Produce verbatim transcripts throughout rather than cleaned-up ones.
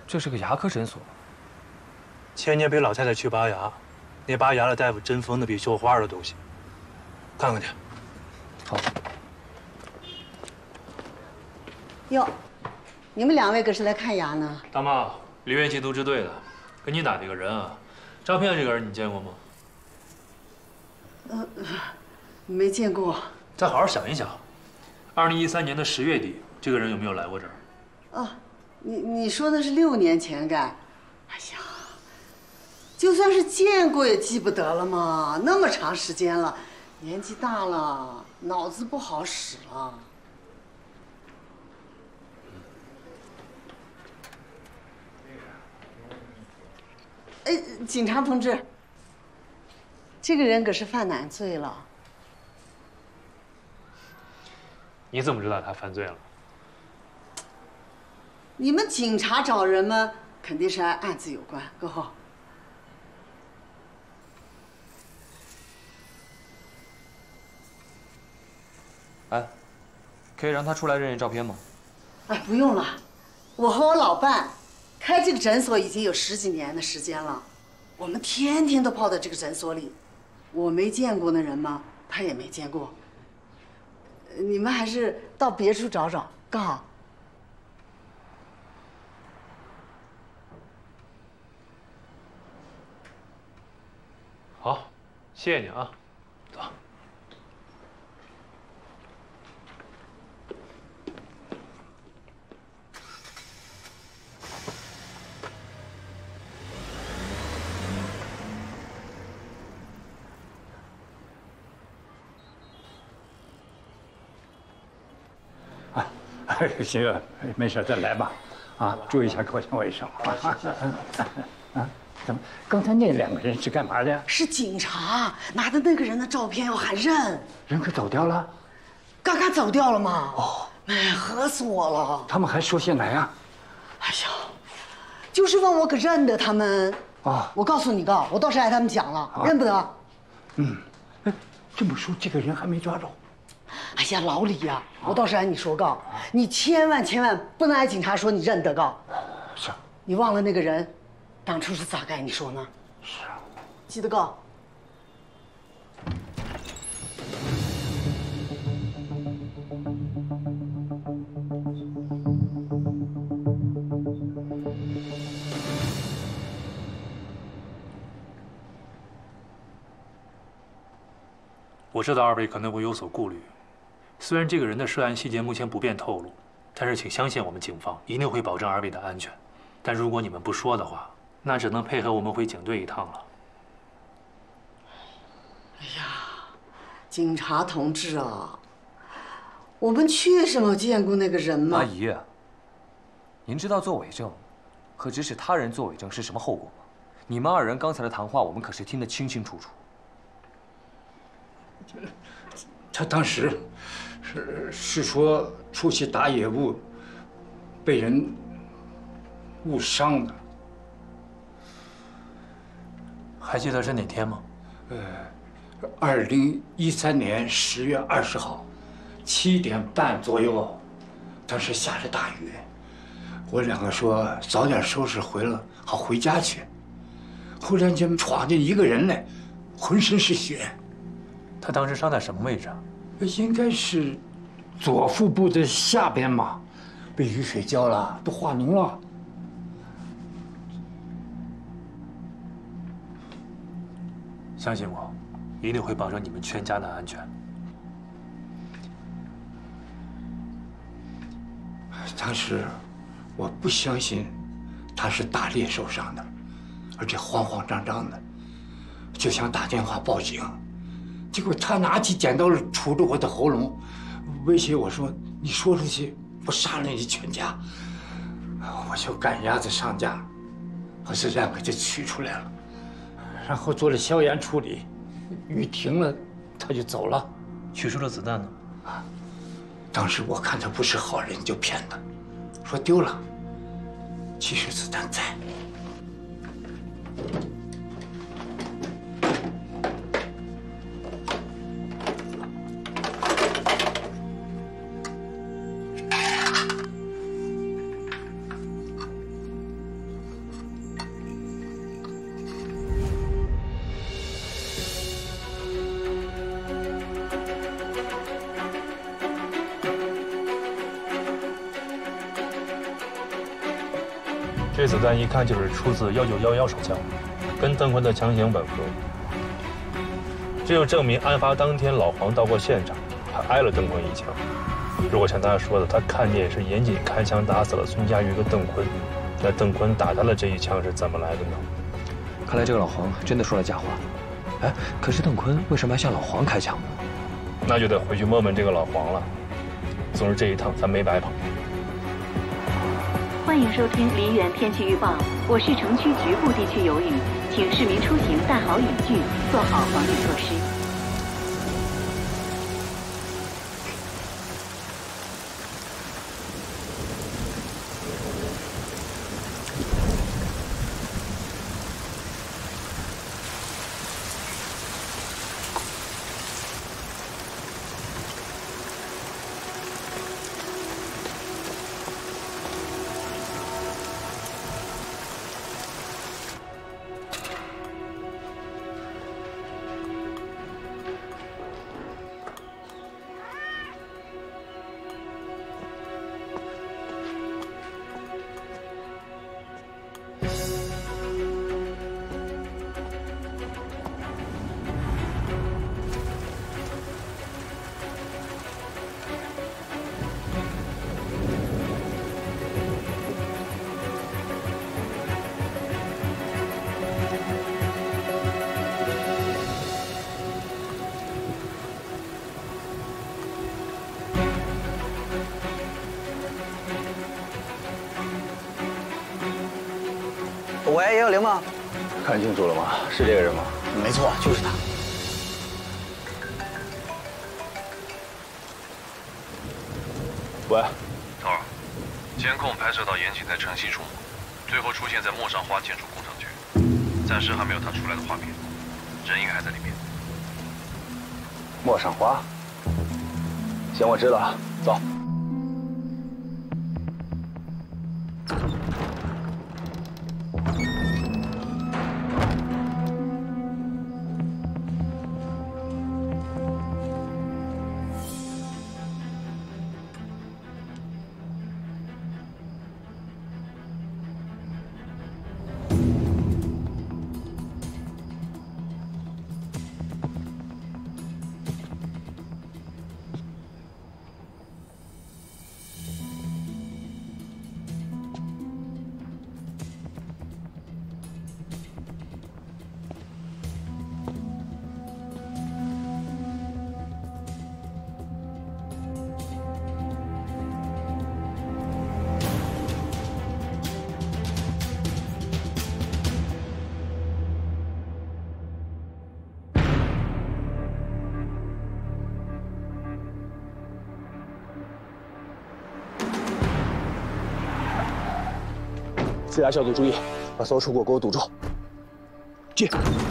这是个牙科诊所。 前年陪老太太去拔牙，那拔牙的大夫针缝的比绣花的都行。看看去。 好。 哟，你们两位可是来看牙呢？ 大妈，梨园缉毒支队的，跟你打这个人啊，照片这个人你见过吗？ 呃，没见过。 再好好想一想，二零一三年的十月底，这个人有没有来过这儿？ 哦，你你说的是六年前该？哎呀，就算是见过也记不得了嘛，那么长时间了，年纪大了，脑子不好使了。哎，警察同志，这个人可是犯难罪了。 你怎么知道他犯罪了？ 你们警察找人嘛，肯定是按案子有关，够好。 哎，可以让他出来认认照片吗？ 哎，不用了，我和我老伴开这个诊所已经有十几年的时间了，我们天天都泡在这个诊所里，我没见过那人嘛，他也没见过。你们还是到别处找找，更好。 好，谢谢你啊，走。 啊，行了，没事，再来吧。啊，注意一下口腔卫生啊。啊，怎么？刚才那两个人是干嘛的？ 是警察拿的那个人的照片要喊认。 人可走掉了？ 刚刚走掉了吗？ 哦， 哎，吓死我了！ 他们还说些哪呀？ 哎呀，就是问我可认得他们。 啊， 我告诉你个，我倒是挨他们讲了，认不得。 嗯，哎，这么说这个人还没抓着？ 哎呀，老李呀，我倒是挨你说告，你千万千万不能挨警察说你认得告。 是。 你忘了那个人当初是咋该你说呢？ 是啊。 记得告。 我知道二位可能会有所顾虑，虽然这个人的涉案细节目前不便透露，但是请相信我们警方一定会保证二位的安全。但如果你们不说的话，那只能配合我们回警队一趟了。 哎呀，警察同志啊，我们确实没见过那个人吗？ 阿姨，您知道做伪证和指使他人做伪证是什么后果吗？你们二人刚才的谈话，我们可是听得清清楚楚。 他当时是是说出去打野物，被人误伤的。 还记得是哪天吗？ 呃，二零一三年十月二十号，七点半左右，当时下着大雨，我两个说早点收拾回了，好回家去。忽然间闯进一个人来，浑身是血。 他当时伤在什么位置啊？ 应该是左腹部的下边吧，被雨水浇了，都化脓了。 相信我，一定会保证你们全家的安全。 当时我不相信他是打猎受伤的，而且慌慌张张的，就想打电话报警。结果他拿起剪刀杵着我的喉咙，威胁我说：“你说出去，我杀了你全家。”我就赶鸭子上架，把子弹给他取出来了，然后做了消炎处理。雨停了，他就走了。 取出了子弹呢？ 啊，当时我看他不是好人，就骗他，说丢了。其实子弹在。 这子弹一看就是出自幺九幺幺手枪，跟邓坤的枪型吻合。这就证明案发当天老黄到过现场，还挨了邓坤一枪。如果像他说的，他看见是严谨开枪打死了孙佳瑜和邓坤，那邓坤打他的这一枪是怎么来的呢？ 看来这个老黄真的说了假话。哎，可是邓坤为什么要向老黄开枪呢？ 那就得回去问问这个老黄了。总之这一趟咱没白跑。 欢迎收听梨园天气预报，我市城区局部地区有雨，请市民出行带好雨具，做好防御措施。 喂，幺幺零吗？ 看清楚了吗？是这个人吗？ 没错，就是他。 喂， 头儿，监控拍摄到严谨在城西出没，最后出现在陌上花建筑工厂区，暂时还没有他出来的画面，人应该还在里面。 陌上花。行，我知道了，走。 自牙小组注意，把所有出口给我堵住。进。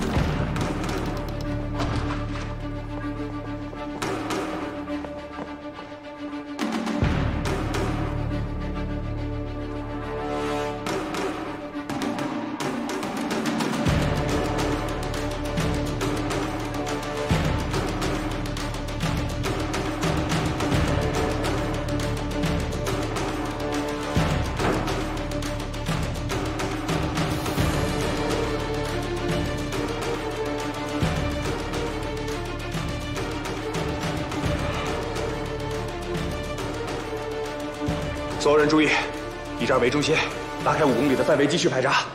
所有人注意，以这儿为中心，拉开五公里的范围继续排查。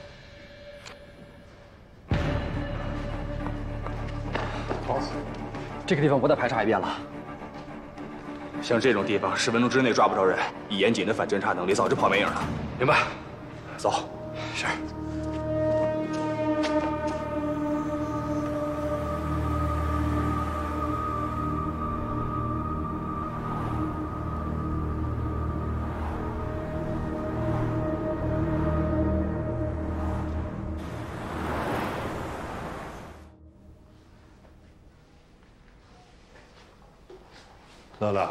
好，这个地方我得排查一遍了。 像这种地方，十分钟之内抓不着人，以严谨的反侦查能力，早就跑没影了。明白？走。是。 乐乐，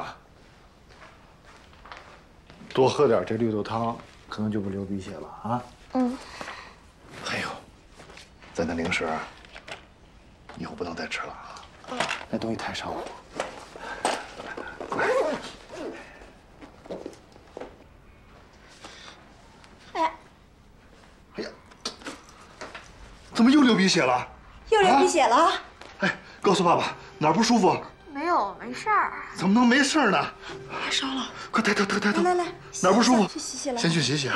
多喝点这绿豆汤，可能就不流鼻血了啊。 嗯。 还有，咱的零食，以后不能再吃了啊。嗯。那东西太伤火。 哎， 么又流鼻血了？ 又流鼻血了？啊、 哎，告诉爸爸哪儿不舒服？ 没有，没事儿。 怎么能没事呢？ 发烧了， 快抬头抬抬头！ 来来来， 哪儿不舒服？ 去洗洗来。 先去洗洗啊。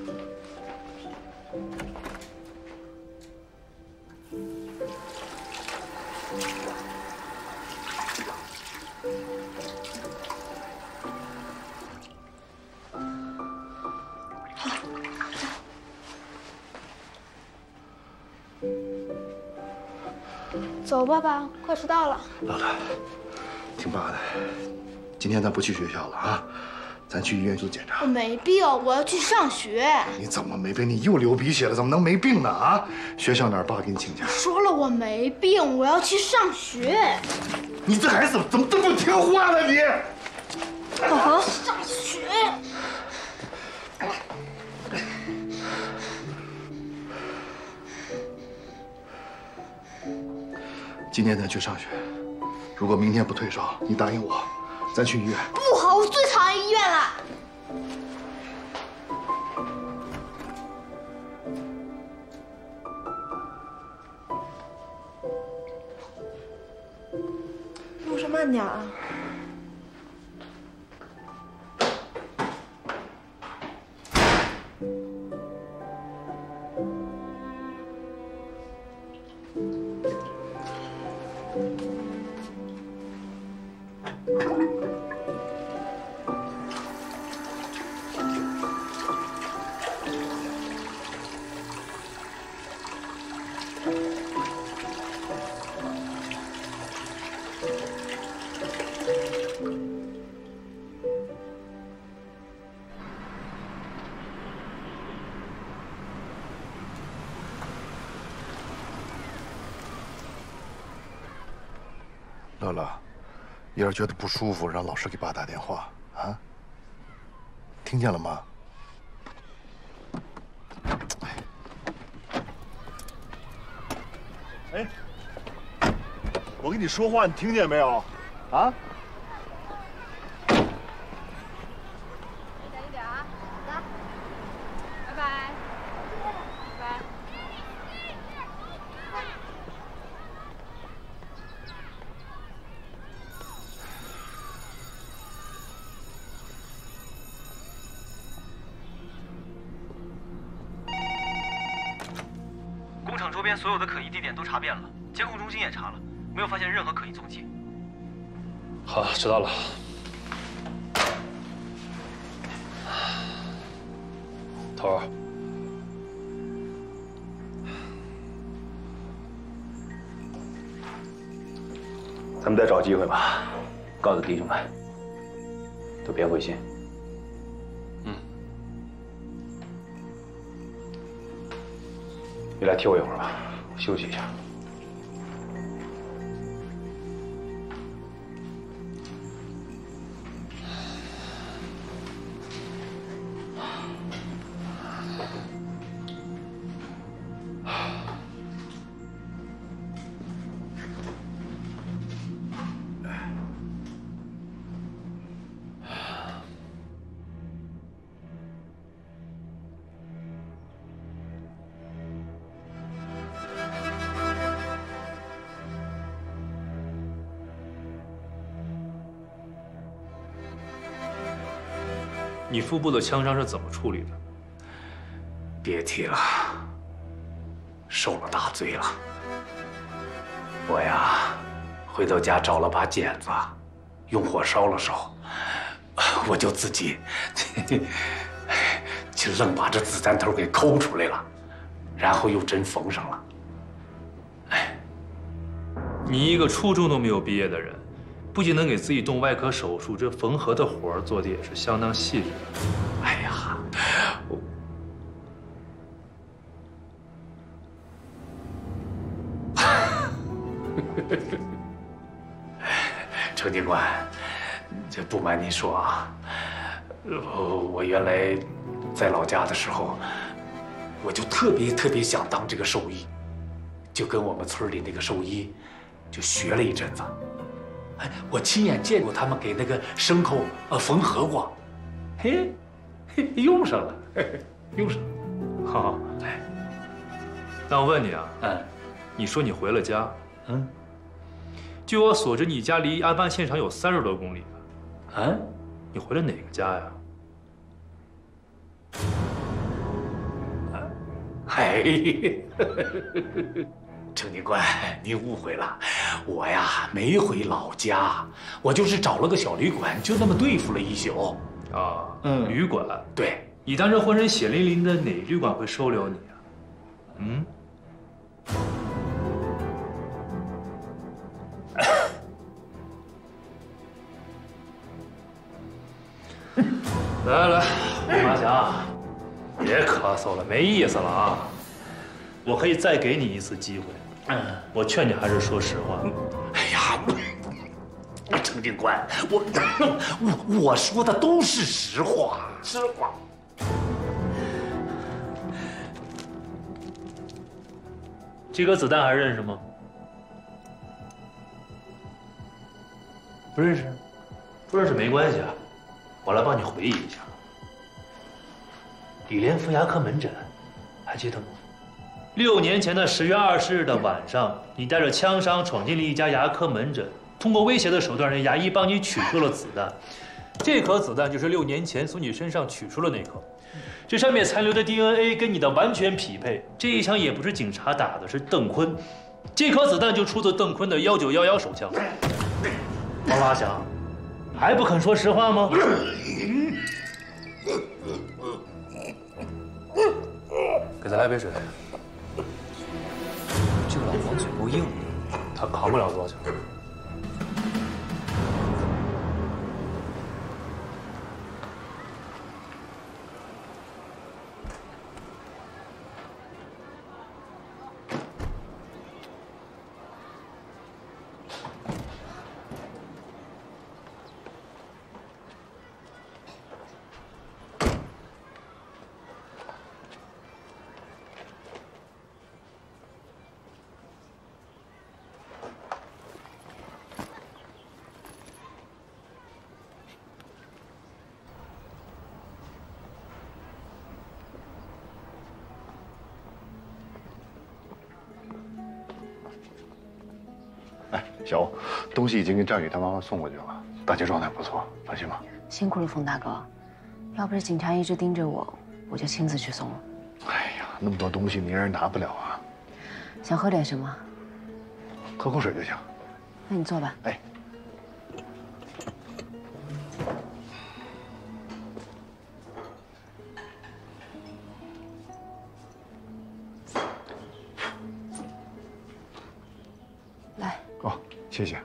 走吧，爸，快迟到了。 乐乐，听爸的，今天咱不去学校了啊，咱去医院做检查。 我没病，我要去上学。 你怎么没病？你又流鼻血了，怎么能没病呢？啊，学校哪儿？爸给你请假。 说了我没病，我要去上学。 你这孩子怎么这么不听话呢？你， 宝宝，上学。 今天咱去上学，如果明天不退烧，你答应我，咱去医院。 不好，我最讨厌医院了。 路上慢点啊。 乐乐，要是觉得不舒服，让老师给爸打电话啊。听见了吗？ 哎，我跟你说话，你听见没有？啊？ 工厂周边所有的可疑地点都查遍了，监控中心也查了，没有发现任何可疑踪迹。 好，知道了。头儿， 咱们再找机会吧，告诉弟兄们，都别灰心。 你来替我一会儿吧，我休息一下。 你腹部的枪伤是怎么处理的？ 别提了，受了大罪了。我呀，回到家找了把剪子，用火烧了烧，我就自己就愣把这子弹头给抠出来了，然后又针缝上了。哎， 你一个初中都没有毕业的人。 不仅能给自己动外科手术，这缝合的活儿做的也是相当细致的。 哎呀，我程警官，这不瞒您说啊，我原来在老家的时候，我就特别特别想当这个兽医，就跟我们村里那个兽医就学了一阵子。 哎，我亲眼见过他们给那个牲口呃缝合过，嘿，嘿用上了，嘿嘿用上了。好，哎， 那我问你啊， 嗯， 你说你回了家， 嗯， 据我所知，你家离案发现场有三十多公里吧？ 嗯， 你回了哪个家呀？ 嗨，程警官，您误会了，我呀没回老家，我就是找了个小旅馆，就那么对付了一宿。 啊， 嗯， 旅馆。 对， 你当着浑身血淋淋的哪旅馆会收留你啊？嗯？来来来，吴马祥，别咳嗽了，没意思了啊！我可以再给你一次机会，嗯，我劝你还是说实话。 哎呀，程警官，我我我说的都是实话，实话。 这颗子弹还认识吗？不认识，不认识没关系啊，我来帮你回忆一下。李连福牙科门诊，还记得吗？六年前的十月二十日的晚上，你带着枪伤闯进了一家牙科门诊，通过威胁的手段让牙医帮你取出了子弹。这颗子弹就是六年前从你身上取出了那颗。这上面残留的 D N A 跟你的完全匹配。这一枪也不是警察打的，是邓坤。这颗子弹就出自邓坤的幺九幺幺手枪。王拉祥，还不肯说实话吗？给他来杯水。这个老黄嘴够硬的，他扛不了多久。 小欧，东西已经给战宇他妈妈送过去了，大姐状态不错，放心吧。 辛苦了，冯大哥。要不是警察一直盯着我，我就亲自去送了。 哎呀，那么多东西你一人拿不了啊。 想喝点什么？ 喝口水就行。 那你坐吧。 哎。 来。 哦，谢谢。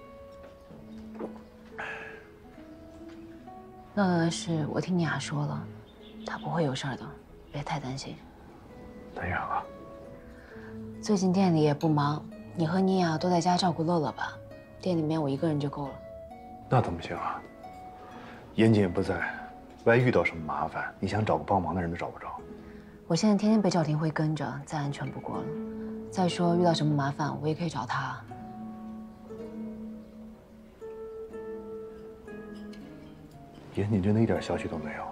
乐乐的事，我听你俩说了，他不会有事的，别太担心。 当然了。 最近店里也不忙，你和妮娅都在家照顾乐乐吧。店里面我一个人就够了。 那怎么行啊？严谨也不在，万一遇到什么麻烦，你想找个帮忙的人都找不着。 我现在天天被赵廷辉跟着，再安全不过了。再说遇到什么麻烦，我也可以找他。 严谨真的一点消息都没有。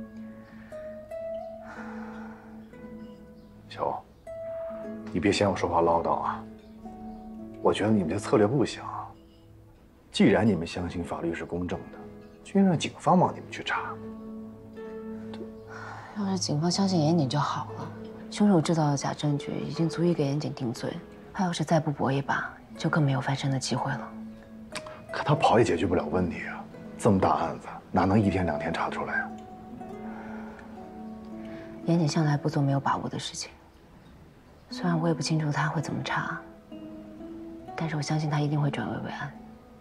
小欧，你别嫌我说话唠叨啊。我觉得你们这策略不行。既然你们相信法律是公正的，就应让警方帮你们去查。 要是警方相信严谨就好了。凶手制造的假证据已经足以给严谨定罪，他要是再不搏一把，就更没有翻身的机会了。 可他跑也解决不了问题啊！这么大案子，哪能一天两天查出来啊？ 严谨向来不做没有把握的事情。虽然我也不清楚他会怎么查，但是我相信他一定会转危为安。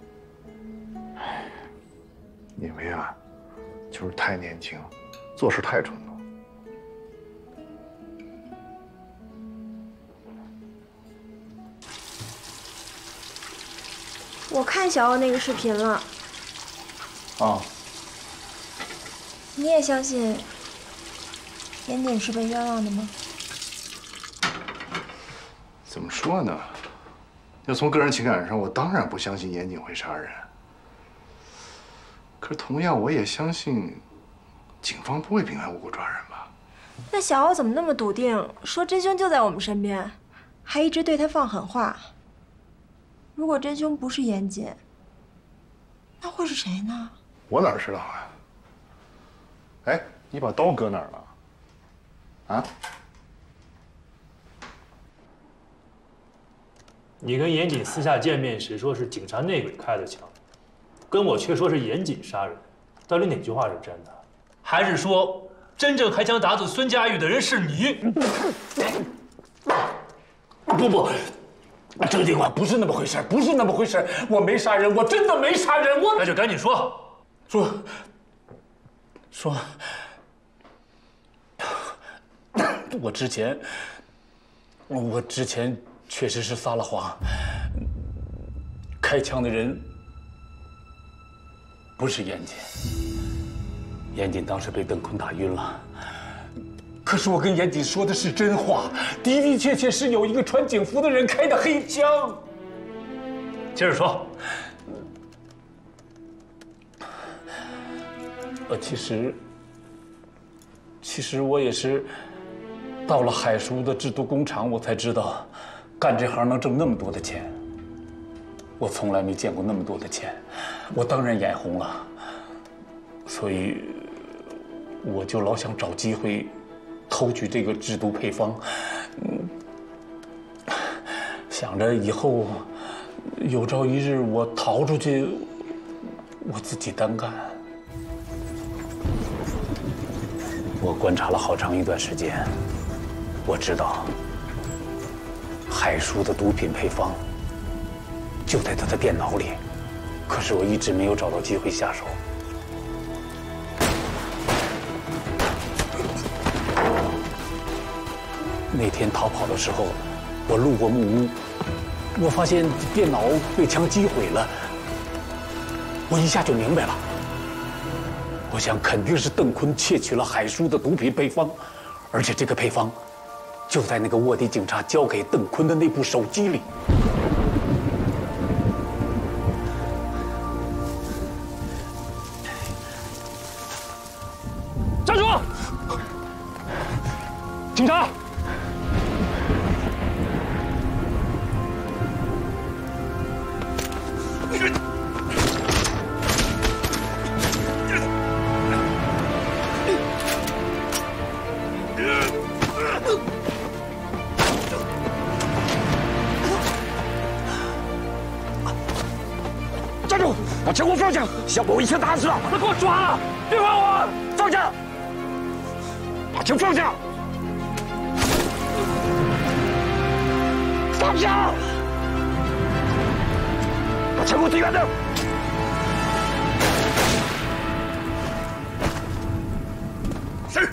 你为安，就是太年轻，做事太冲动。 我看小欧那个视频了。 啊。 你也相信严谨是被冤枉的吗？ 怎么说呢？要从个人情感上，我当然不相信严谨会杀人。可是同样，我也相信警方不会平白无故抓人吧？ 那小欧怎么那么笃定，说真凶就在我们身边，还一直对他放狠话？如果真凶不是严谨，那会是谁呢？ 我哪知道啊？哎，你把刀搁哪儿了？啊？ 你跟严谨私下见面时说是警察内鬼开的枪，跟我却说是严谨杀人，到底哪句话是真的？还是说真正开枪打死孙佳玉的人是你？ 不不，郑警官不是那么回事，不是那么回事，我没杀人，我真的没杀人，我那就赶紧说， 说说，我之前，我之前确实是撒了谎，开枪的人不是严谨，严谨当时被邓坤打晕了。可是我跟严谨说的是真话，的的确确是有一个穿警服的人开的黑枪。 接着说。 呃，其实，其实我也是到了海叔的制毒工厂，我才知道，干这行能挣那么多的钱。我从来没见过那么多的钱，我当然眼红了。所以，我就老想找机会偷取这个制毒配方，嗯，想着以后有朝一日我逃出去，我自己单干。我观察了好长一段时间，我知道海叔的毒品配方就在他的电脑里，可是我一直没有找到机会下手。那天逃跑的时候，我路过木屋，我发现电脑被枪击毁了，我一下就明白了。我想肯定是邓坤窃取了海叔的毒品配方，而且这个配方就在那个卧底警察交给邓坤的那部手机里。 站住！警察！站住！把枪给我放下！想把我一枪打死了！他给我抓了！别管我！放下！把枪放下！放下！把枪给我提远点！是。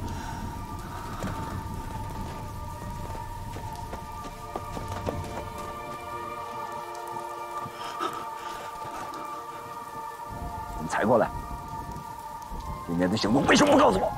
你踩过来。今天的行动为什么不告诉我？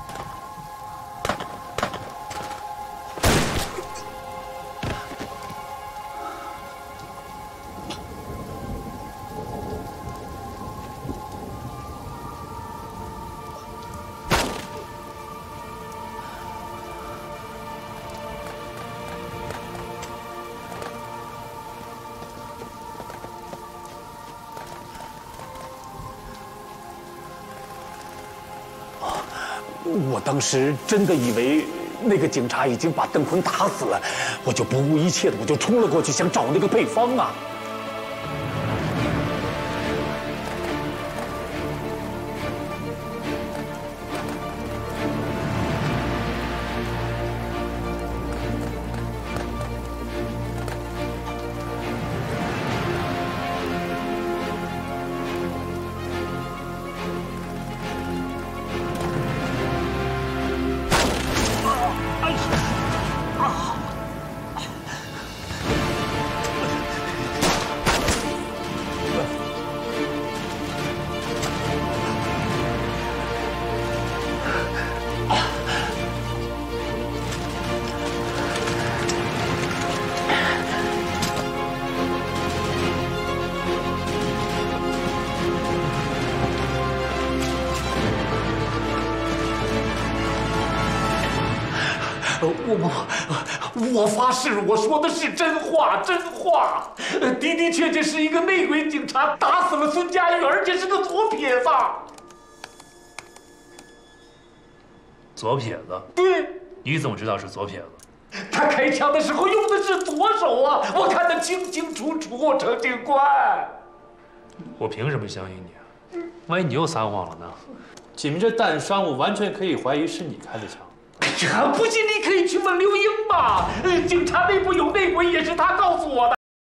我当时真的以为那个警察已经把邓坤打死了，我就不顾一切的，我就冲了过去，想找那个配方啊。 不不，我发誓，我说的是真话，真话。的的确确是一个内鬼警察打死了孙佳玉，而且是个左撇子。 左撇子？ 对。 你怎么知道是左撇子？ 他开枪的时候用的是左手啊，我看得清清楚楚，程警官。 我凭什么相信你啊？万一你又撒谎了呢？仅凭这弹伤，我完全可以怀疑是你开的枪。 这不信你可以去问刘英吧，警察内部有内鬼，也是他告诉我的。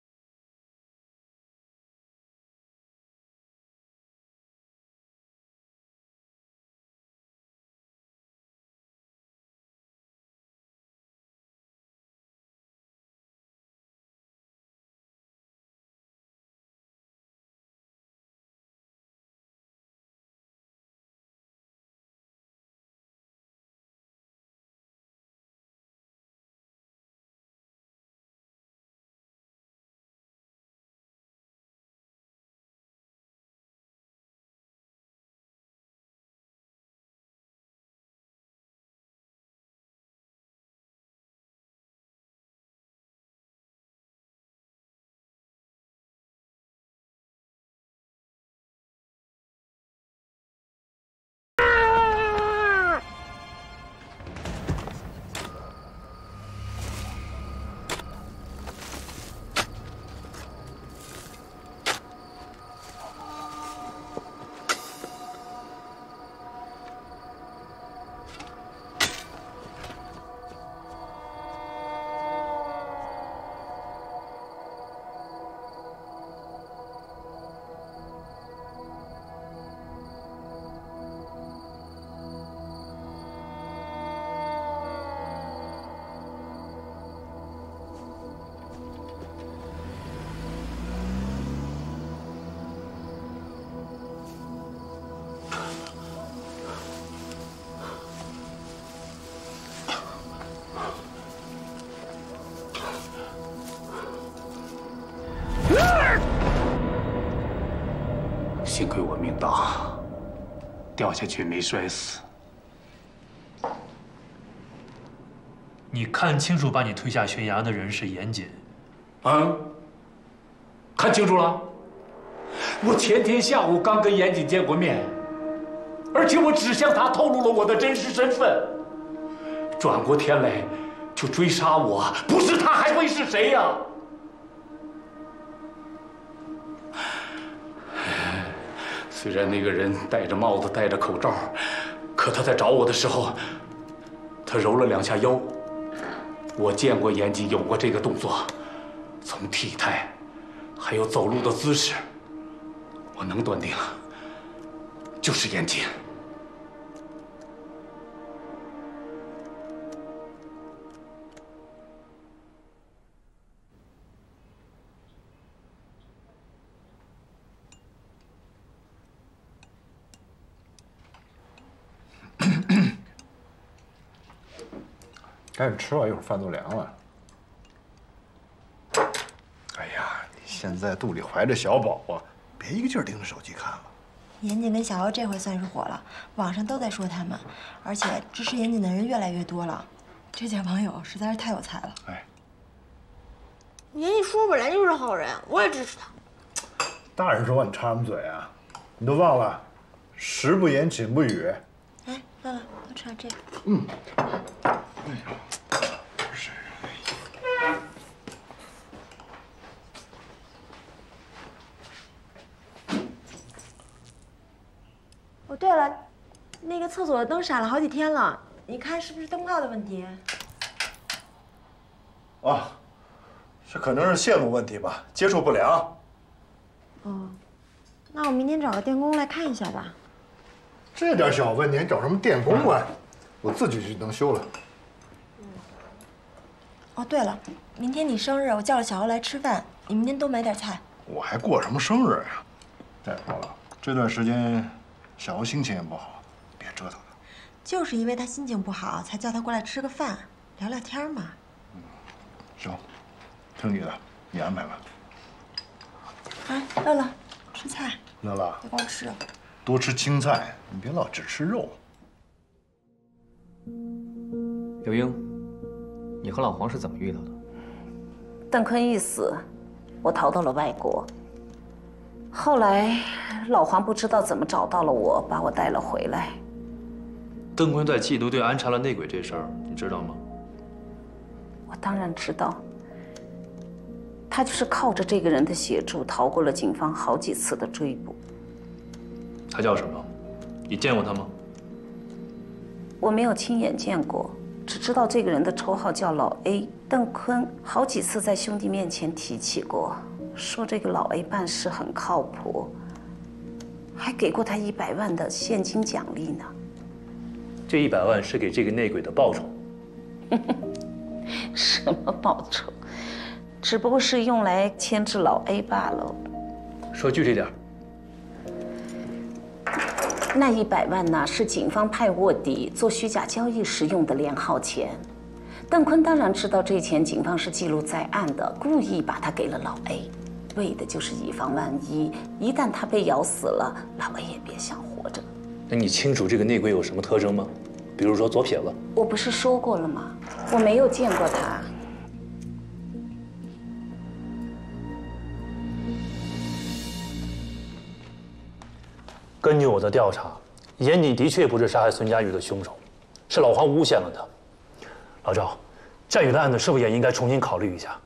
幸亏我命大，掉下去没摔死。 你看清楚把你推下悬崖的人是严谨。 嗯，看清楚了。我前天下午刚跟严谨见过面，而且我只向他透露了我的真实身份。转过天来就追杀我，不是他还会是谁呀？虽然那个人戴着帽子、戴着口罩，可他在找我的时候，他揉了两下腰。我见过严谨有过这个动作，从体态，还有走路的姿势，我能断定，就是严谨。 赶紧吃吧，一会儿饭都凉了。哎呀，你现在肚里怀着小宝啊，别一个劲儿盯着手机看了。 严谨跟小欧这回算是火了，网上都在说他们，而且支持严谨的人越来越多了。这届网友实在是太有才了。 哎， 严谨叔本来就是好人，我也支持他。 大人说话你插什么嘴啊？你都忘了，食不言，寝不语。 哎，乐乐，多吃点这个。 嗯。 哦，对了，那个厕所的灯闪了好几天了，你看是不是灯泡的问题？ 啊，这可能是线路问题吧，接触不良。 哦，那我明天找个电工来看一下吧。 这点小问题，找什么电工啊？我自己就能修了。 哦，对了，明天你生日，我叫了小欧来吃饭，你明天多买点菜。 我还过什么生日呀？再说了，这段时间小欧心情也不好，别折腾他。 就是因为他心情不好，才叫他过来吃个饭，聊聊天嘛。 嗯，行，听你的，你安排吧。 哎，乐乐，吃菜。 乐乐， 别光吃， 多吃青菜，你别老只吃肉。 刘英， 你和老黄是怎么遇到的？ 邓坤一死，我逃到了外国。后来，老黄不知道怎么找到了我，把我带了回来。 邓坤在缉毒队安插了内鬼这事儿，你知道吗？ 我当然知道。他就是靠着这个人的协助，逃过了警方好几次的追捕。 他叫什么？你见过他吗？ 我没有亲眼见过，只知道这个人的绰号叫老 A。邓坤好几次在兄弟面前提起过，说这个老 A 办事很靠谱，还给过他一百万的现金奖励呢。 这一百万是给这个内鬼的报酬。 什么报酬？只不过是用来牵制老 A 罢了。 说具体点。 那一百万呢，是警方派卧底做虚假交易时用的连号钱。邓坤当然知道这钱警方是记录在案的，故意把它给了老 A， 为的就是以防万一，一旦他被咬死了，老 A 也别想活着。 那你清楚这个内鬼有什么特征吗？比如说左撇子。 我不是说过了吗？我没有见过他。 根据我的调查，严谨的确不是杀害孙佳玉的凶手，是老黄诬陷了他。老赵，战宇的案子是不是也应该重新考虑一下？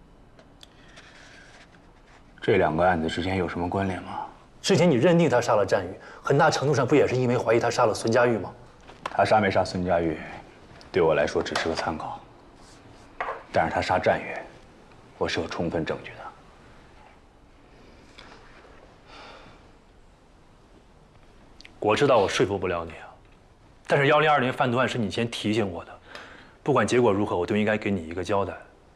这两个案子之间有什么关联吗？ 之前你认定他杀了战宇，很大程度上不也是因为怀疑他杀了孙佳玉吗？ 他杀没杀孙佳玉，对我来说只是个参考。但是他杀战宇，我是有充分证据的。 我知道我说服不了你啊，但是幺零二年贩毒案是你先提醒我的，不管结果如何，我都应该给你一个交代。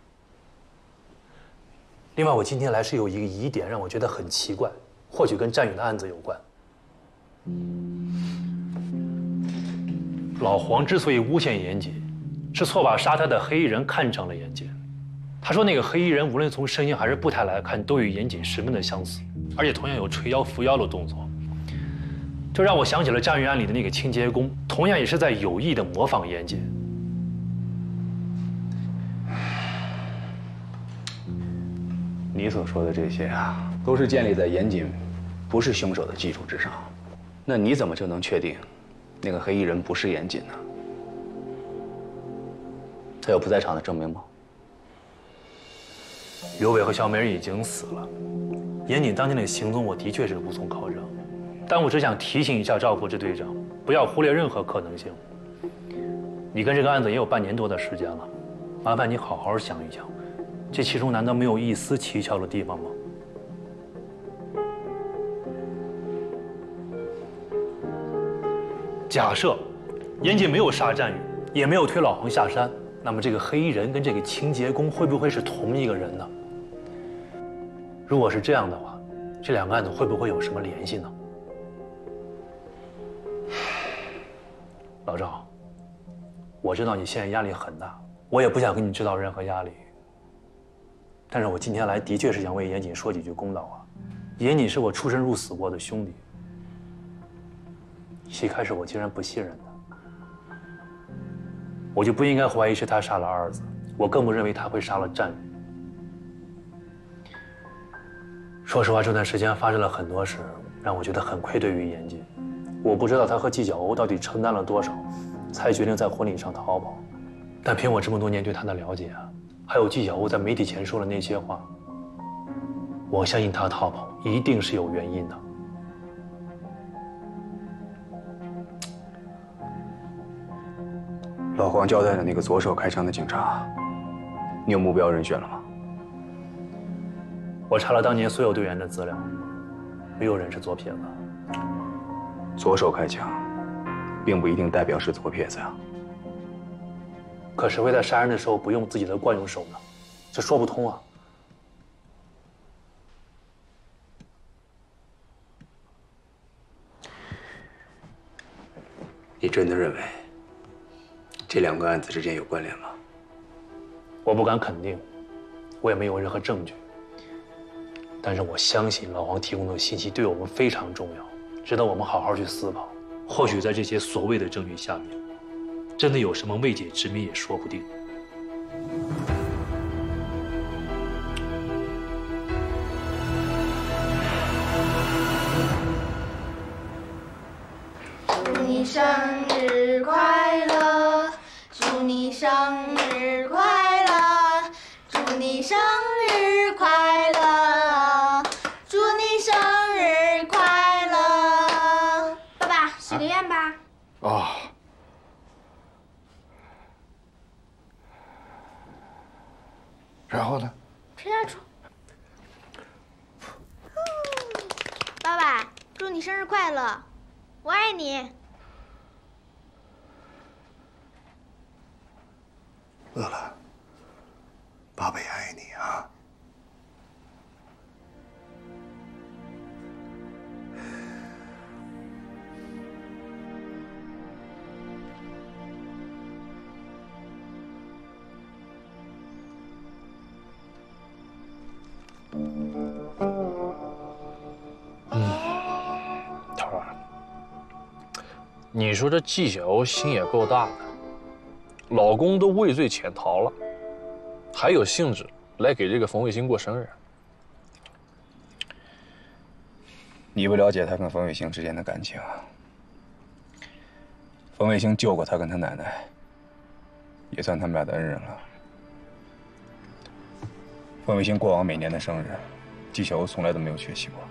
另外，我今天来是有一个疑点让我觉得很奇怪，或许跟战宇的案子有关。老黄之所以诬陷严谨，是错把杀他的黑衣人看成了严谨。他说那个黑衣人无论从身形还是步态来看，都与严谨十分的相似，而且同样有垂腰扶腰的动作。这让我想起了战宇案里的那个清洁工，同样也是在有意的模仿严谨。 你所说的这些啊，都是建立在严谨不是凶手的基础之上。那你怎么就能确定那个黑衣人不是严谨呢？他有不在场的证明吗？ 刘伟和小美人已经死了，严谨当天的行踪我的确是无从考证，但我只想提醒一下赵副支队长，不要忽略任何可能性。你跟这个案子也有半年多的时间了，麻烦你好好想一想，这其中难道没有一丝蹊跷的地方吗？假设严谨没有杀战宇，也没有推老黄下山，那么这个黑衣人跟这个清洁工会不会是同一个人呢？如果是这样的话，这两个案子会不会有什么联系呢？老赵，我知道你现在压力很大，我也不想给你制造任何压力。但是我今天来的确是想为严谨说几句公道话。严谨是我出生入死过的兄弟，一开始我竟然不信任他，我就不应该怀疑是他杀了二子，我更不认为他会杀了战宇。说实话，这段时间发生了很多事，让我觉得很愧对于严谨。我不知道他和纪晓鸥到底承担了多少，才决定在婚礼上逃跑。但凭我这么多年对他的了解啊，还有纪晓鸥在媒体前说的那些话，我相信他逃跑一定是有原因的。 老黄交代的那个左手开枪的警察，你有目标人选了吗？ 我查了当年所有队员的资料，没有人是左撇子。 左手开枪，并不一定代表是左撇子啊。 可是会在杀人的时候不用自己的惯用手呢？这说不通啊。 你真的认为这两个案子之间有关联吗？ 我不敢肯定，我也没有任何证据。但是我相信老黄提供的信息对我们非常重要，值得我们好好去思考。或许在这些所谓的证据下面，真的有什么未解之谜也说不定。 你生日快乐，祝你生日快乐，祝你生日快乐，祝你生日快乐。爸爸，许个愿吧。 哦。然后呢？ 吃下去。爸爸，祝你生日快乐，我爱你。 乐乐，爸爸也爱你啊。 你说这纪晓鸥心也够大的，老公都畏罪潜逃了，还有兴致来给这个冯卫星过生日。 你不了解他跟冯卫星之间的感情。冯卫星救过他跟他奶奶，也算他们俩的恩人了。冯卫星过往每年的生日，纪晓鸥从来都没有缺席过。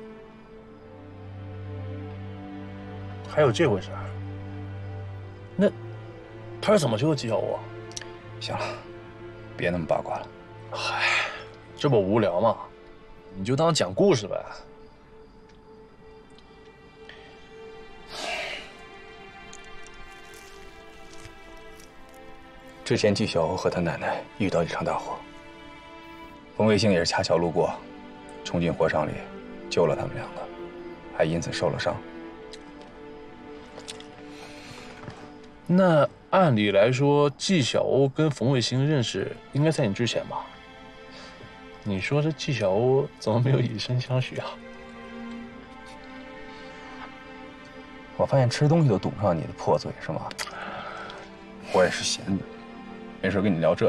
还有这回事？那他是怎么救的纪晓鸥啊？ 行了，别那么八卦了。 嗨，这不无聊吗？你就当讲故事呗。 之前纪晓鸥和他奶奶遇到一场大火，冯卫星也是恰巧路过，冲进火场里救了他们两个，还因此受了伤。 那按理来说，纪晓鸥跟冯卫星认识应该在你之前吧？你说这纪晓鸥怎么没有以身相许啊？ 我发现吃东西都堵不上你的破嘴是吗？我也是闲的，没事跟你聊这个。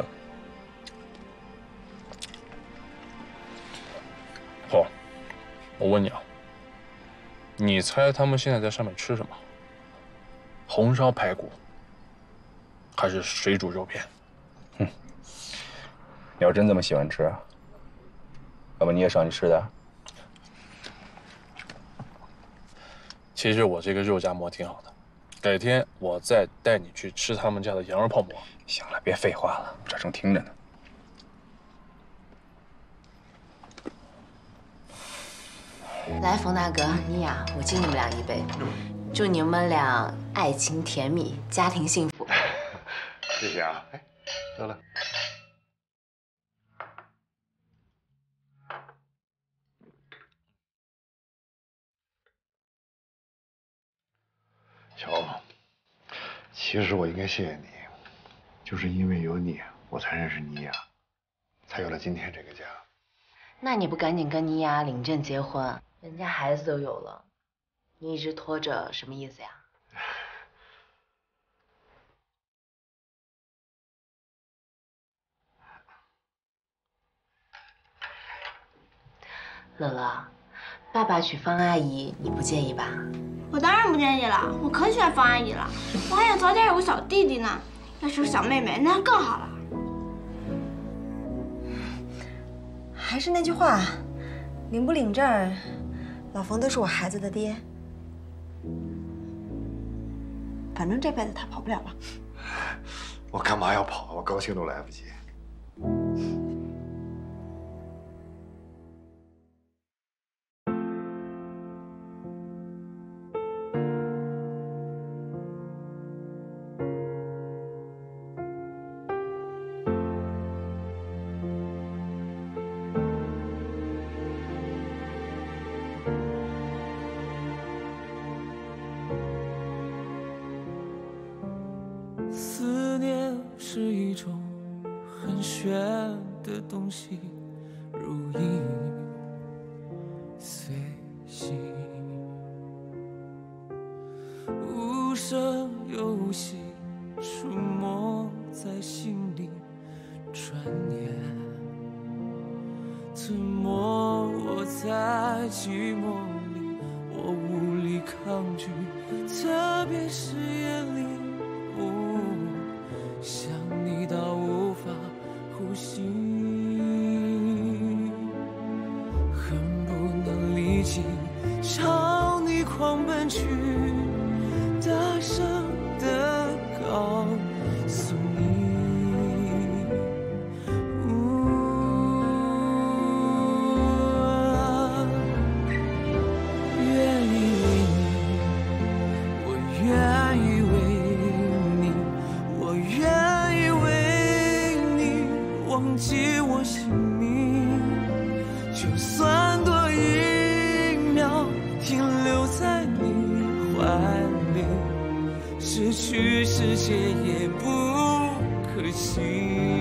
好，我问你啊，你猜他们现在在上面吃什么？红烧排骨，还是水煮肉片？ 哼，你要真这么喜欢吃，要不你也上去吃点？ 其实我这个肉夹馍挺好的，改天我再带你去吃他们家的羊肉泡馍。 行了，别废话了，这正听着呢。 来，冯大哥，妮雅，我敬你们俩一杯，祝你们俩爱情甜蜜，家庭幸福。 谢谢啊。哎，乐乐，小欧，其实我应该谢谢你，就是因为有你，我才认识妮雅，才有了今天这个家。 那你不赶紧跟妮雅领证结婚？人家孩子都有了，你一直拖着，什么意思呀？乐乐，爸爸娶方阿姨，你不介意吧？ 我当然不介意了，我可喜欢方阿姨了，我还想早点有个小弟弟呢。要是个小妹妹，那就更好了。 还是那句话，领不领证，老冯都是我孩子的爹。反正这辈子他跑不了了。 我干嘛要跑？我高兴都来不及。 思念是一种很玄的东西，如影随形，无声又无息，出没在心里，转眼吞没我在寂寞里，我无力抗拒，特别是夜里，哦，想你到无法呼吸，恨不能立即朝你狂奔去，大声地告诉你。 忘记我姓名，就算多一秒停留在你怀里，失去世界也不可惜。